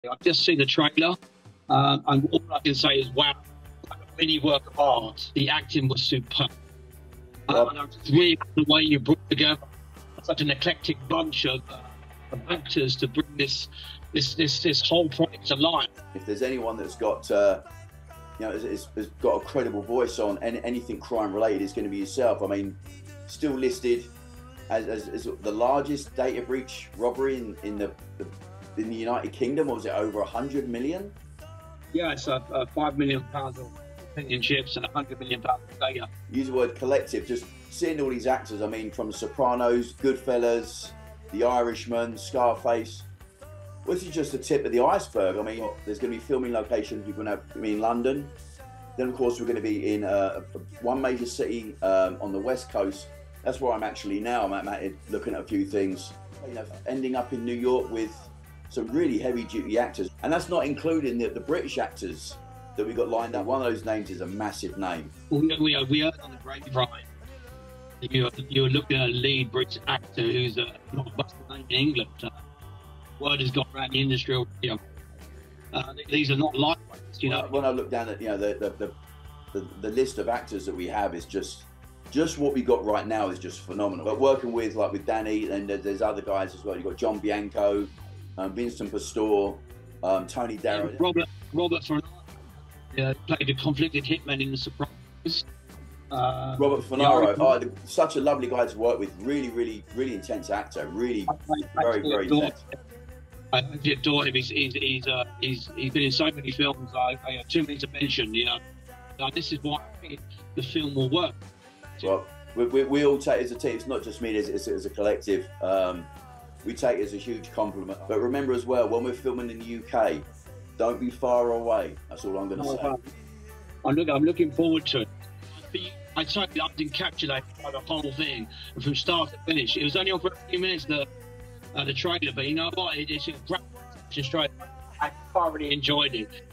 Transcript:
I've just seen the trailer, and all I can say is, wow, like a mini work of art. The acting was superb. And I just really like the way you brought together such an eclectic bunch of actors to bring this whole project to life. If there's anyone that's got has got a credible voice on anything crime related, it's going to be yourself. I mean, still listed as the largest data breach robbery in the United Kingdom. Or was it over 100 million? Yeah, it's £5 million of opinion chips and £100 million of data. Use the word collective. Just seeing all these actors. I mean, from The Sopranos, Goodfellas, The Irishman, Scarface. Well, this is just the tip of the iceberg. I mean, there's going to be filming locations. We're going to be in London. Then, of course, we're going to be in one major city on the West Coast. That's where I'm actually now. I'm at looking at a few things. You know, ending up in New York with some really heavy-duty actors. And that's not including the British actors that we got lined up. One of those names is a massive name. We heard on the grapevine. You're looking at a lead British actor who's not a busted name in England. Word has got around the industry already. These are not lightweights, you know. When I look down at the list of actors that we have, is just what we got right now is just phenomenal. But working with Danny, and there's other guys as well. You've got John Bianco, Vincent Pastore, Tony Darrow, Robert Fernando played a conflicted hitman in The Sopranos. Robert Fernando, such a lovely guy to work with. Really intense actor. Really, very intense. I adore him. He's been in so many films. I have too many to mention. You know, this is why I think the film will work. Well, we all take it as a team. It's not just me. It's a collective. We take it as a huge compliment. But remember as well, when we're filming in the UK, don't be far away. That's all I'm going to say. I'm looking forward to it. I totally encapsulated by the whole thing, and from start to finish. It was only on for a few minutes, the trailer, but you know what? It's a great straight. I thoroughly enjoyed it.